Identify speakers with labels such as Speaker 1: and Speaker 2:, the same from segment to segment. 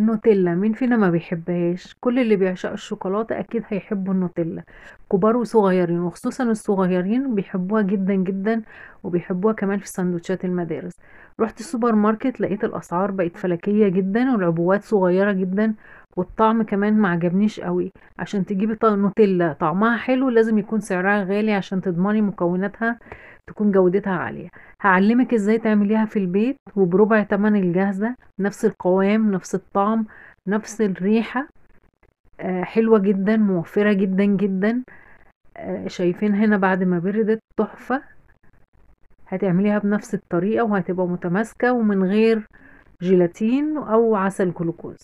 Speaker 1: النوتيلا مين فينا ما بيحبهاش؟ كل اللي بيعشقوا الشوكولاتة أكيد هيحبوا النوتيلا، كبار وصغيرين، وخصوصا الصغيرين بيحبوها جدا جدا، وبيحبوها كمان في سندوتشات المدارس. رحت السوبر ماركت لقيت الأسعار بقت فلكية جدا، والعبوات صغيرة جدا، والطعم كمان ما عجبنيش قوي. عشان تجيبي نوتيلا طعمها حلو لازم يكون سعرها غالي عشان تضمني مكوناتها تكون جودتها عالية. هعلمك ازاي تعمليها في البيت وبربع تمن الجاهزة، نفس القوام نفس الطعم نفس الريحة. حلوة جدا موفرة جدا جدا. شايفين هنا بعد ما بردت تحفة. هتعمليها بنفس الطريقة وهتبقى متماسكة ومن غير جيلاتين او عسل جلوكوز.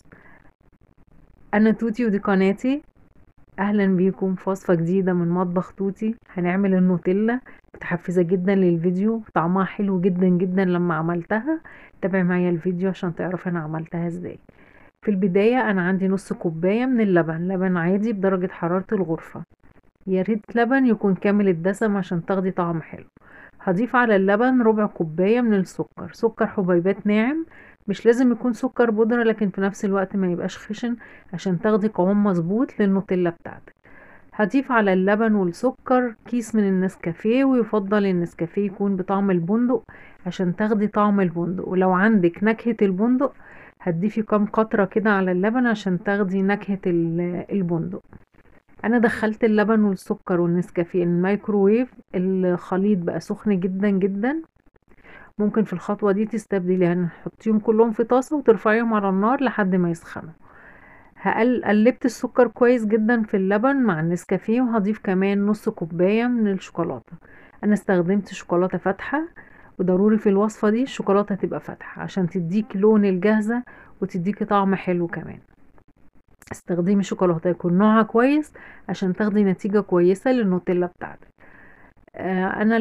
Speaker 1: انا توتي ودي قناتي. اهلا بيكم في وصفة جديدة من مطبخ توتي. هنعمل النوتيلا، متحفزة جدا للفيديو، طعمها حلو جدا جدا لما عملتها. تابع معايا الفيديو عشان تعرف انا عملتها ازاي. في البداية انا عندي نص كوباية من اللبن، لبن عادي بدرجة حرارة الغرفة. يا ريت لبن يكون كامل الدسم عشان تاخدي طعم حلو. هضيف على اللبن ربع كوباية من السكر، سكر حبيبات ناعم، مش لازم يكون سكر بودرة، لكن في نفس الوقت ما يبقاش خشن عشان تاخدي قوام مظبوط للنوتيلا بتاعتك. هضيف على اللبن والسكر كيس من النسكافيه، ويفضل النسكافيه يكون بطعم البندق عشان تاخدي طعم البندق، ولو عندك نكهة البندق هتضيفي كام قطرة كده على اللبن عشان تاخدي نكهة البندق. انا دخلت اللبن والسكر والنسكافيه الميكروويف، الخليط بقى سخن جدا جدا. ممكن في الخطوة دي تستبدلي، هنحطيهم كلهم في طاسة وترفعيهم على النار لحد ما يسخنوا. قلبت السكر كويس جدا في اللبن مع النسكافيه، وهضيف كمان نص كوباية من الشوكولاتة. انا استخدمت شوكولاتة فاتحة، وضروري في الوصفة دي الشوكولاتة تبقى فاتحة عشان تديك لون الجاهزة وتديكي طعم حلو كمان. استخدمي شوكولاتة يكون نوعها كويس عشان تاخدي نتيجة كويسة للنوتيلا بتاعتك. انا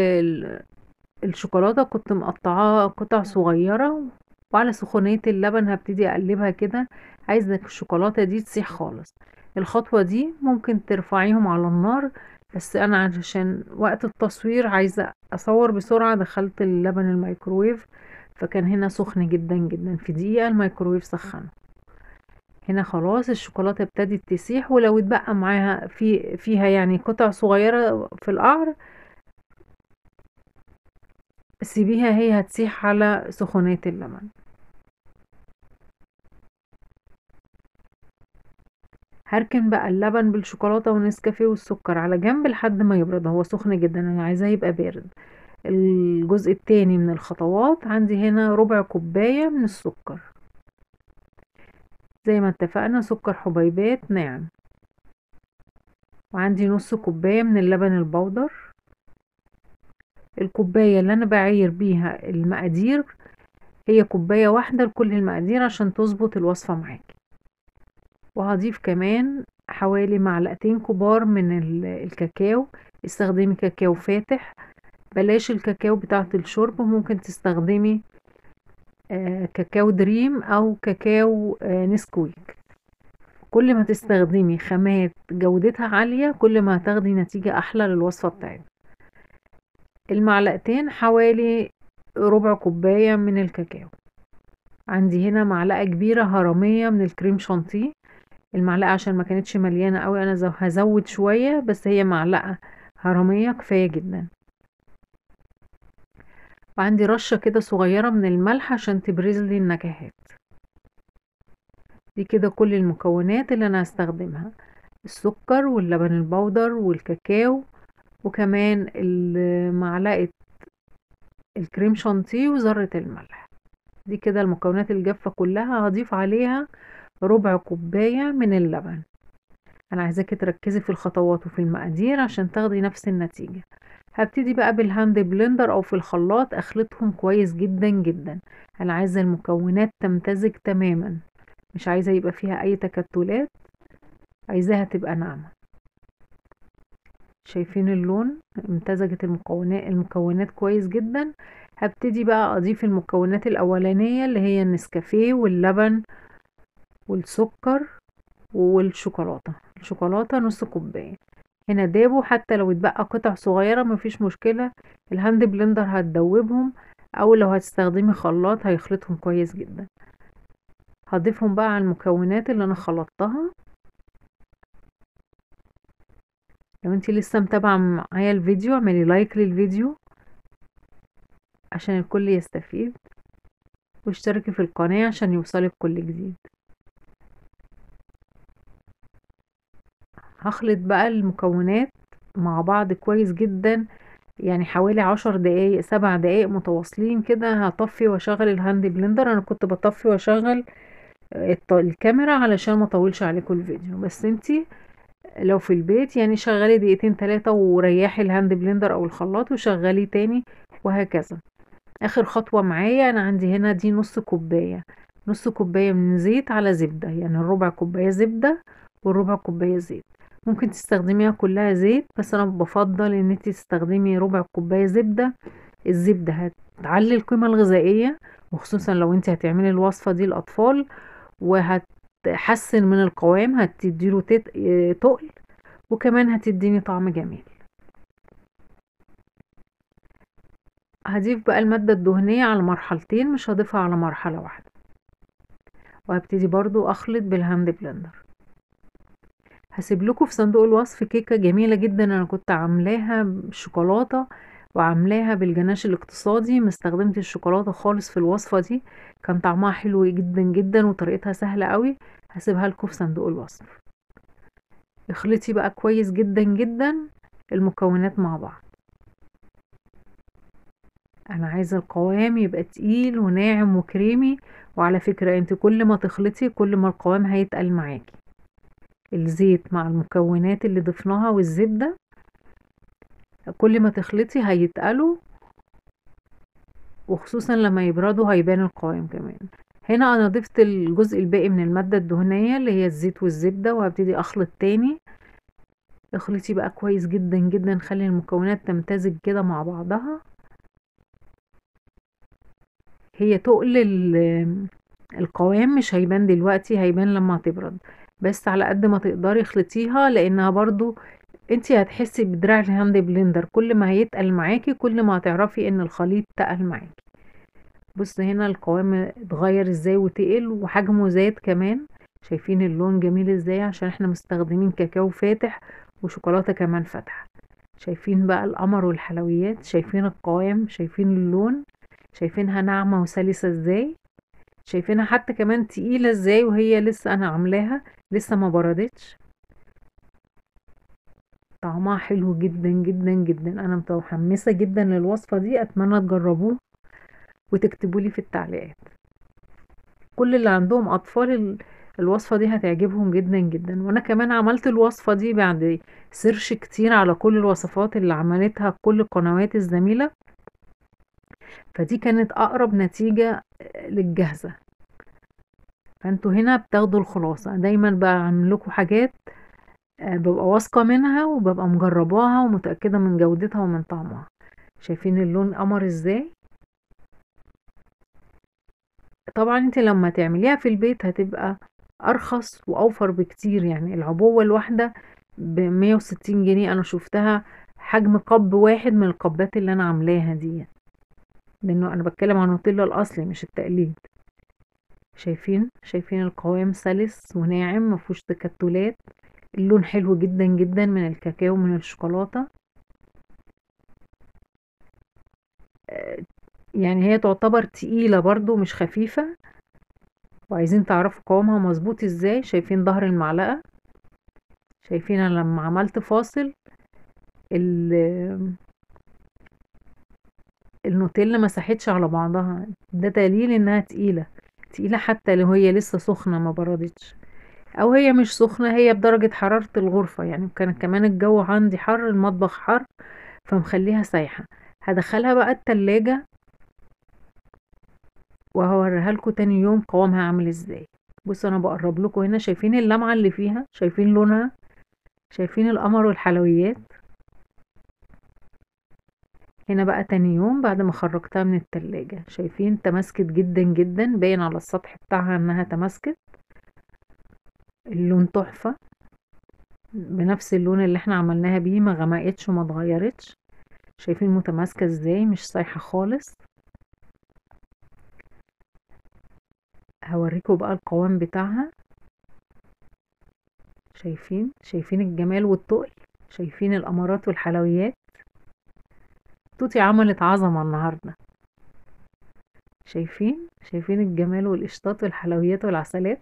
Speaker 1: الشوكولاتة كنت مقطعاها قطع صغيرة، وعلى سخونية اللبن هبتدي اقلبها كده. عايزة الشوكولاتة دي تسيح خالص. الخطوة دي ممكن ترفعيهم على النار، بس انا علشان وقت التصوير عايزة اصور بسرعة دخلت اللبن الميكروويف، فكان هنا سخن جدا جدا. في دقيقة الميكروويف سخنه. هنا خلاص الشوكولاتة ابتدت تسيح، ولو اتبقى معاها فيها يعني قطع صغيرة في القعر سيبيها، هي هتسيح على سخونية اللبن. هركن بقى اللبن بالشوكولاتة والنسكافيه والسكر على جنب لحد ما يبرد، هو سخن جدا انا عايزاه يبقى بارد. الجزء التاني من الخطوات، عندي هنا ربع كوباية من السكر، زي ما اتفقنا سكر حبيبات ناعم. وعندي نص كوباية من اللبن البودر. الكوباية اللي انا بعاير بيها المقادير هي كوباية واحدة لكل المقادير عشان تظبط الوصفة معاكي. وهضيف كمان حوالي معلقتين كبار من الكاكاو. استخدمي كاكاو فاتح، بلاش الكاكاو بتاعة الشرب. ممكن تستخدمي كاكاو دريم او كاكاو نسكويك. كل ما تستخدمي خامات جودتها عالية كل ما هتاخدي نتيجة احلى للوصفة بتاعتك. المعلقتين حوالي ربع كوباية من الكاكاو. عندي هنا معلقة كبيرة هرمية من الكريم شانتيه. المعلقة عشان ما كانتش مليانة قوي انا هزود شوية، بس هي معلقة هرمية كفاية جدا. وعندي رشة كده صغيرة من الملح عشان تبرز لي النكهات. دي كده كل المكونات اللي انا هستخدمها: السكر واللبن البودر والكاكاو، وكمان معلقة الكريم شانتيه وذرة الملح. دي كده المكونات الجافة كلها. هضيف عليها ربع كوباية من اللبن. انا عايزاكي تركزي في الخطوات وفي المقادير عشان تاخدي نفس النتيجة. هبتدي بقى بالهاند بلندر او في الخلاط اخلطهم كويس جدا جدا. انا عايزة المكونات تمتزج تماما، مش عايزة يبقى فيها اي تكتلات، عايزاها تبقى ناعمة. شايفين اللون؟ امتزجت المكونات كويس جدا. هبتدي بقى اضيف المكونات الاولانية اللي هي النسكافيه واللبن والسكر والشوكولاتة. الشوكولاتة نص كوباية. هنا دابوا، حتى لو اتبقى قطع صغيرة مفيش مشكلة، الهاند بلندر هتدوبهم، او لو هتستخدمي خلاط هيخلطهم كويس جدا. هضيفهم بقى على المكونات اللي انا خلطتها. لو انتي لسه متابعة معايا الفيديو اعملي لايك للفيديو عشان الكل يستفيد، واشتركي في القناة عشان يوصلك كل جديد. هخلط بقى المكونات مع بعض كويس جدا، يعني حوالي 10 دقايق 7 دقايق متواصلين كده. هطفي واشغل الهاند بلندر. انا كنت بطفي واشغل الكاميرا علشان ما اطولش عليكم الفيديو، بس انتي لو في البيت يعني شغلي دقيقتين 3 وريحي الهاند بلندر او الخلاط وشغلي تاني، وهكذا. اخر خطوة معايا انا عندي هنا دي نص كوباية من زيت على زبدة، يعني ربع كوباية زبدة وربع كوباية زيت. ممكن تستخدميها كلها زيت، بس انا بفضل ان انت تستخدمي ربع كوباية زبدة. الزبدة هتعلي القيمة الغذائية، وخصوصا لو انت هتعملي الوصفة دي للأطفال، وهتحسن من القوام، هتديله تقل، وكمان هتديني طعم جميل. هضيف بقى المادة الدهنية على مرحلتين، مش هضيفها على مرحلة واحدة. وهبتدي برضو اخلط بالهاند بلندر. هسيب لكم في صندوق الوصف كيكة جميلة جدا انا كنت عاملاها بالشوكولاتة، وعاملاها بالجناش الاقتصادي. مستخدمت الشوكولاتة خالص في الوصفة دي، كان طعمها حلو جدا جدا وطريقتها سهلة قوي. هسيبها لكم في صندوق الوصف. اخلطي بقى كويس جدا جدا المكونات مع بعض. انا عايزة القوام يبقى تقيل وناعم وكريمي. وعلى فكرة انت كل ما تخلطي كل ما القوام هيتقل معاكي. الزيت مع المكونات اللي ضفناها والزبدة كل ما تخلطي هيتقلوا، وخصوصا لما يبردوا هيبان القوام كمان. هنا انا ضفت الجزء الباقي من المادة الدهنية اللي هي الزيت والزبدة، وهبتدي اخلط تاني. اخلطي بقى كويس جدا جدا، خلي المكونات تمتزج كده مع بعضها. هي تقل القوام مش هيبان دلوقتي، هيبان لما تبرد، بس على قد ما تقدري اخلطيها، لانها برضو انتي هتحسي بدراع الهاند بلندر كل ما هيتقل معاكي كل ما هتعرفي ان الخليط تقل معاكي. بص هنا القوام اتغير ازاي وتقل، وحجمه زاد كمان. شايفين اللون جميل ازاي؟ عشان احنا مستخدمين كاكاو فاتح وشوكولاتة كمان فاتحة. شايفين بقى القمر والحلويات؟ شايفين القوام؟ شايفين اللون؟ شايفينها ناعمة وسلسة ازاي؟ شايفينها حتى كمان تقيلة ازاي وهي لسه انا عاملاها، لسه ما بردتش. طعمها حلو جدا جدا جدا. انا متحمسة جدا للوصفة دي، اتمنى تجربوه وتكتبوا لي في التعليقات. كل اللي عندهم اطفال الوصفة دي هتعجبهم جدا جدا. وانا كمان عملت الوصفة دي بعد سيرش كتير على كل الوصفات اللي عملتها كل القنوات الزميلة، فدي كانت اقرب نتيجة للجاهزة. فانتوا هنا بتاخدوا الخلاصة. دايما بعمل لكم حاجات ببقى واثقة منها وببقى مجرباها ومتأكدة من جودتها ومن طعمها. شايفين اللون قمر ازاي؟ طبعا انت لما تعمليها في البيت هتبقى ارخص واوفر بكتير. يعني العبوة الواحدة ب160 جنيه. انا شفتها حجم قب واحد من القبات اللي انا عاملاها دي، لانه انا بتكلم عن نوتيلا الاصلي مش التقليد. شايفين القوام سلس وناعم مفهوش تكتلات. اللون حلو جدا جدا من الكاكاو من الشوكولاتة. يعني هي تعتبر تقيلة برضو مش خفيفة. وعايزين تعرفوا قوامها مظبوط ازاي؟ شايفين ظهر المعلقة؟ شايفين أنا لما عملت فاصل النوتيلا مسحتش على بعضها، ده دليل انها تقيلة. تقيلة حتى لو هي لسه سخنة ما بردتش، او هي مش سخنة، هي بدرجة حرارة الغرفة. يعني كان كمان الجو عندي حر، المطبخ حر، فمخليها سايحة. هدخلها بقى التلاجة وهوريها لكم تاني يوم قوامها عامل ازاي. بصوا انا بقرب لكم هنا، شايفين اللمعة اللي فيها؟ شايفين لونها؟ شايفين القمر والحلويات؟ هنا بقى تاني يوم بعد ما خرجتها من التلاجة، شايفين تماسكت جدا جدا، باين على السطح بتاعها انها تماسكت. اللون تحفة، بنفس اللون اللي احنا عملناها بيه، ما غمقتش وما اتغيرتش. شايفين متماسكة ازاي؟ مش سايحة خالص. هوريكم بقى القوام بتاعها. شايفين الجمال والتقل، شايفين الامارات والحلويات. توتي عملت عظمة النهاردة. شايفين الجمال والقشطات والحلويات والعسلات.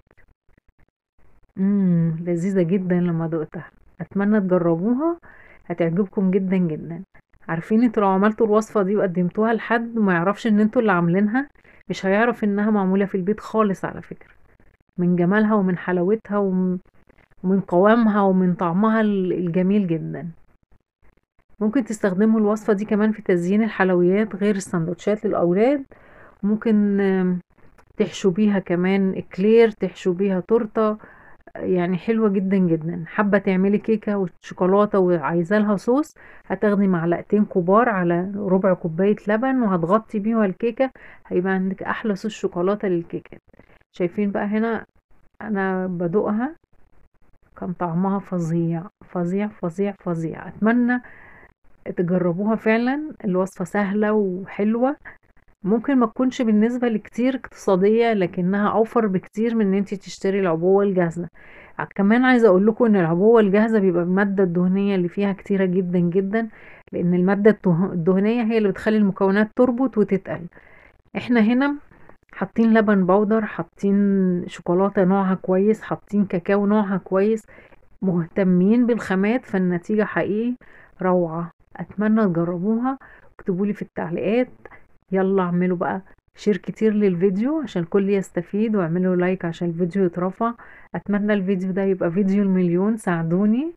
Speaker 1: لذيذة جدا لما دقتها. اتمنى تجربوها، هتعجبكم جدا جدا. عارفين انتوا لو عملتوا الوصفة دي وقدمتوها لحد ما يعرفش ان انتوا اللي عاملينها، مش هيعرف انها معمولة في البيت خالص على فكرة، من جمالها ومن حلاوتها ومن قوامها ومن طعمها الجميل جدا. ممكن تستخدموا الوصفة دي كمان في تزيين الحلويات غير السندوتشات للأولاد. ممكن تحشوا بيها كمان إكلير، تحشوا بيها تورتة، يعني حلوة جدا جدا. حابة تعملي كيكة وشوكولاتة وعايزة لها صوص، هتاخدي معلقتين كبار على ربع كوباية لبن وهتغطي بيها الكيكة، هيبقى عندك أحلى صوص شوكولاتة للكيكات. شايفين بقى هنا أنا بدوقها، كان طعمها فظيع فظيع فظيع فظيع. أتمنى تجربوها فعلا. الوصفة سهلة وحلوة، ممكن ما تكونش بالنسبة لكتير اقتصادية، لكنها اوفر بكتير من ان انتي تشتري العبوة الجاهزة. كمان عايزة اقول لكم ان العبوة الجاهزة بيبقى المادة الدهنية اللي فيها كتيرة جدا جدا، لان المادة الدهنية هي اللي بتخلي المكونات تربط وتتقل. احنا هنا حاطين لبن بودر، حاطين شوكولاتة نوعها كويس، حاطين كاكاو نوعها كويس، مهتمين بالخامات، فالنتيجة حقيقي روعة. اتمنى تجربوها، اكتبولي في التعليقات. يلا اعملوا بقى شير كتير للفيديو عشان الكل يستفيد، واعملوا لايك عشان الفيديو يترفع. اتمنى الفيديو ده يبقى فيديو المليون، ساعدوني.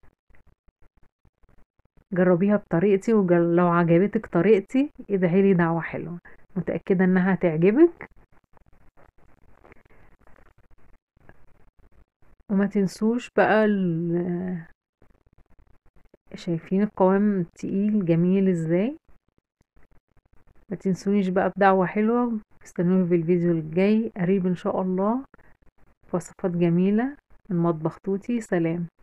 Speaker 1: جربيها بطريقتي، ولو عجبتك طريقتي ادعيلي دعوة حلوة، متأكدة انها هتعجبك. وما تنسوش بقى شايفين القوام تقيل جميل ازاي. ما تنسونيش بقى بدعوة حلوة. استنوني في الفيديو الجاي قريب ان شاء الله، وصفات جميلة من مطبخ توتي. سلام.